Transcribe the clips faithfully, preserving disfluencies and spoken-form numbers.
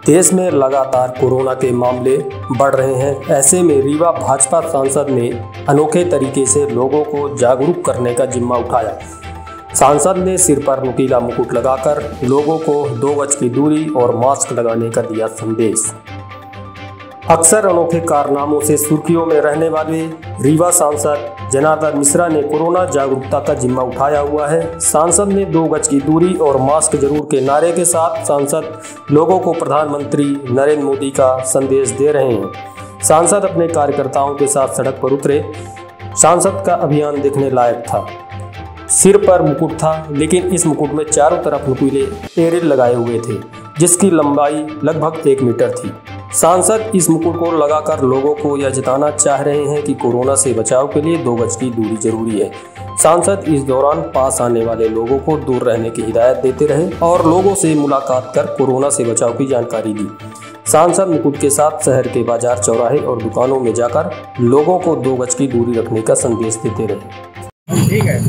देश में लगातार कोरोना के मामले बढ़ रहे हैं। ऐसे में रीवा भाजपा सांसद ने अनोखे तरीके से लोगों को जागरूक करने का जिम्मा उठाया। सांसद ने सिर पर नुकीला मुकुट लगाकर लोगों को दो गज की दूरी और मास्क लगाने का दिया संदेश। अक्सर अनोखे कारनामों से सुर्खियों में रहने वाले रीवा सांसद जनार्दन मिश्रा ने कोरोना जागरूकता का जिम्मा उठाया हुआ है। सांसद ने दो गज की दूरी और मास्क जरूर के नारे के साथ सांसद लोगों को प्रधानमंत्री नरेंद्र मोदी का संदेश दे रहे हैं। सांसद अपने कार्यकर्ताओं के साथ सड़क पर उतरे। सांसद का अभियान देखने लायक था। सिर पर मुकुट था, लेकिन इस मुकुट में चारों तरफ नुकीले एरिल लगाए हुए थे, जिसकी लंबाई लगभग एक मीटर थी। सांसद इस मुकुट को लगाकर लोगों को यह जताना चाह रहे हैं कि कोरोना से बचाव के लिए दो गज की दूरी जरूरी है। सांसद इस दौरान पास आने वाले लोगों को दूर रहने की हिदायत देते रहे और लोगों से मुलाकात कर कोरोना से बचाव की जानकारी दी। सांसद मुकुट के साथ शहर के बाजार, चौराहे और दुकानों में जाकर लोगों को दो गज की दूरी रखने का संदेश देते रहे। ठीक है,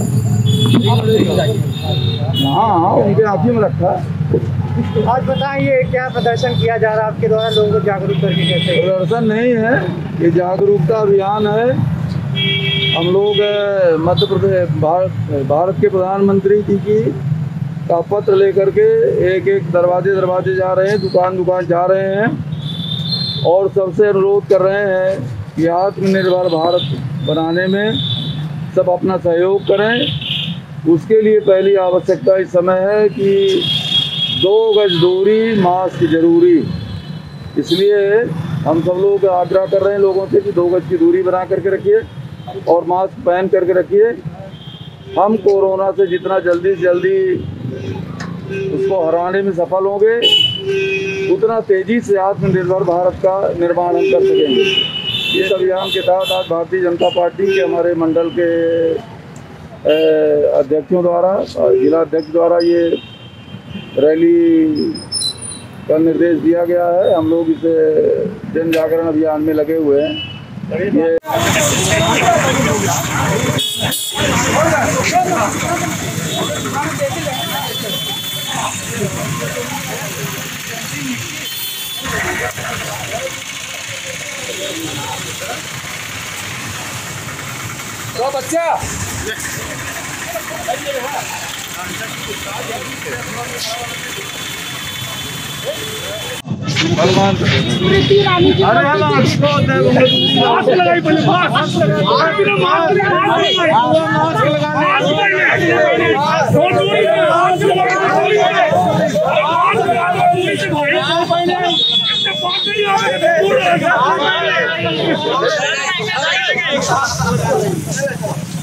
हाँ हाँ उनके हाथ में रखा। आज बताइए क्या प्रदर्शन किया जा रहा है आपके द्वारा लोगों को जागरूक करके? कैसे प्रदर्शन नहीं है, ये जागरूकता अभियान है। हम लोग मध्य प्रदेश भारत भारत के प्रधानमंत्री जी की का पत्र लेकर के एक एक दरवाजे दरवाजे जा रहे हैं, दुकान दुकान जा रहे हैं और सबसे अनुरोध कर रहे हैं कि आत्मनिर्भर भारत बनाने में सब अपना सहयोग करें। उसके लिए पहली आवश्यकता इस समय है कि दो गज दूरी, मास्क जरूरी। इसलिए हम सब लोग आग्रह कर रहे हैं लोगों से कि दो गज की दूरी बना करके रखिए और मास्क पहन करके रखिए। हम कोरोना से जितना जल्दी से जल्दी उसको हराने में सफल होंगे, उतना तेज़ी से आत्मनिर्भर भारत का निर्माण हम कर सकेंगे। इस अभियान के तहत आज भारतीय जनता पार्टी के हमारे मंडल के अध्यक्षों द्वारा, जिला अध्यक्ष द्वारा ये रैली का निर्देश दिया गया है। हम लोग इसे जन जागरण अभियान में लगे हुए हैं। ये तो बच्चा स्मृति ईरानी जी अरे हम मास्क लगाई पहले मास्क लगाने